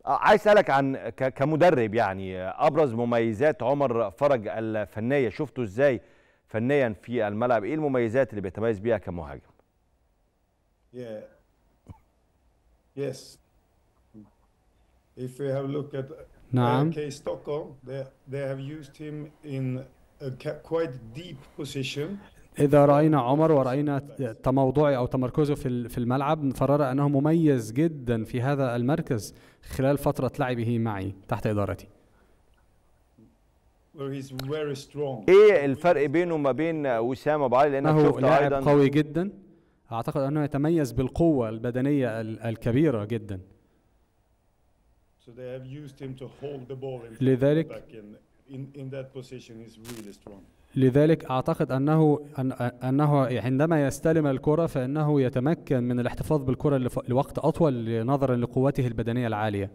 عايز اسالك عن كمدرب، يعني ابرز مميزات عمر فرج الفنيه، شفته ازاي فنيا في الملعب؟ ايه المميزات اللي بيتميز بيها كمهاجم؟ Yeah, yes. If we have a look at نعم. K Stockholm, they have used him in a quite deep position. إذا رأينا عمر ورأينا تموضعه أو تمركزه في الملعب، فنرى أنه مميز جدا في هذا المركز خلال فترة لعبه معي تحت إدارتي. Where he's very strong. ايه الفرق بينه وما بين وسام ابو علي؟ لانك أنه شفت لاعب ايضا قوي جدا، أعتقد أنه يتميز بالقوة البدنية الكبيرة جدا. So they have used him to hold the ball in لذلك back in that position he's really strong. لذلك أعتقد أنه عندما يستلم الكرة فإنه يتمكن من الاحتفاظ بالكرة لوقت أطول نظرا لقوته البدنية العالية.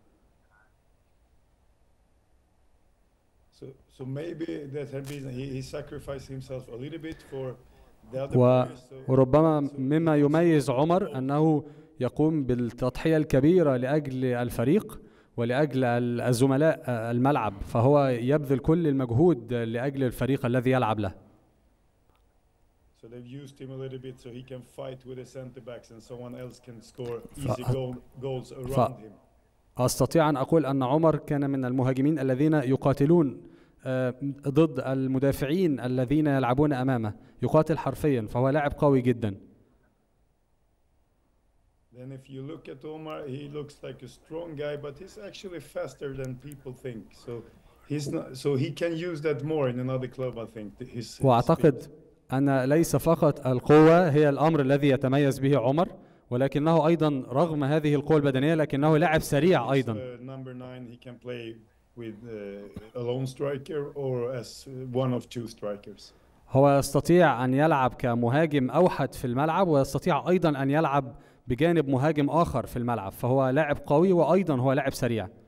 So maybe that's the reason he sacrificed himself a little bit for the other players. وربما مما يميز عمر أنه يقوم بالتضحية الكبيرة لأجل الفريق ولأجل الزملاء الملعب، فهو يبذل كل المجهود لأجل الفريق الذي يلعب له. So they've used him a little bit so he can fight with the center backs and someone else can score easy goals around him. أستطيع أن أقول أن عمر كان من المهاجمين الذين يقاتلون ضد المدافعين الذين يلعبون أمامه، يقاتل حرفيا، فهو لاعب قوي جدا. Then if you look at Omar, he looks like a strong guy, but he's actually faster than people think. So he can use that more in another club, I think. وأعتقد أن ليس فقط القوة هي الأمر الذي يتميز به عمر، ولكنه أيضا رغم هذه القوة البدنية لكنه لاعب سريع أيضا. Number 9 he can play with a lone striker or as one of two strikers. هو يستطيع أن يلعب كمهاجم أوحد في الملعب، ويستطيع أيضا أن يلعب بجانب مهاجم آخر في الملعب، فهو لاعب قوي وأيضا هو لاعب سريع.